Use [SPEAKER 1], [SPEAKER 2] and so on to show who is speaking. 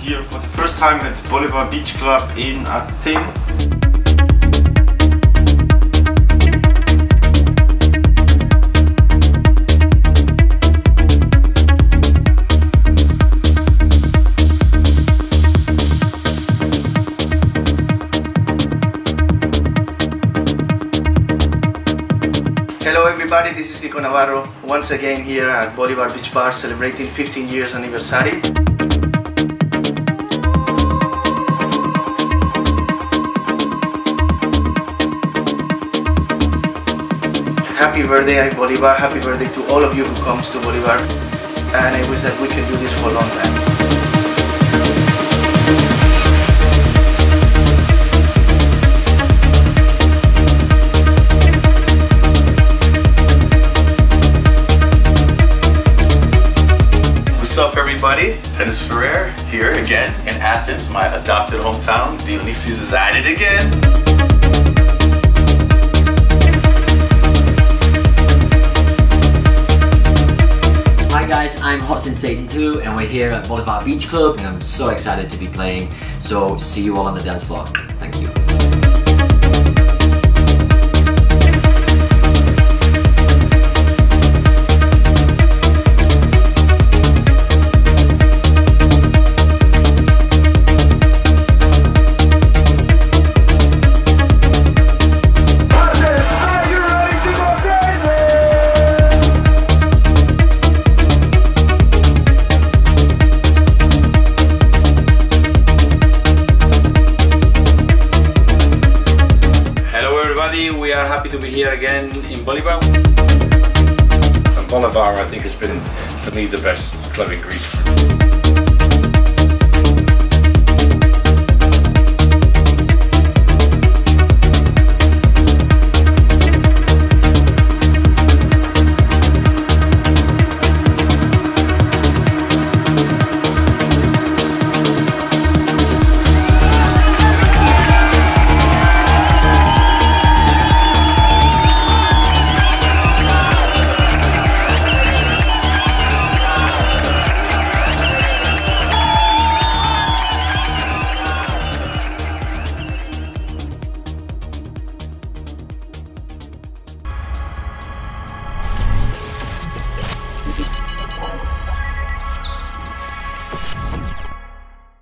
[SPEAKER 1] here for the first time at the Bolivar Beach Club in Athens. Hello everybody, this is Kiko Navarro, once again here at Bolivar Beach Bar celebrating 15 years anniversary. Happy birthday Bolivar, happy birthday to all of you who comes to Bolivar, and I wish that we can do this for a long time.
[SPEAKER 2] What's up everybody? Dennis Ferrer here again in Athens, my adopted hometown. Dionysus is at it again.
[SPEAKER 3] Hi guys, I'm Hot Since 82 and we're here at Bolivar Beach Club and I'm so excited to be playing. So see you all on the dance floor. Thank you.
[SPEAKER 4] We are happy to be here again in Bolivar.
[SPEAKER 5] And Bolivar, I think, has been, for me, the best club in Greece.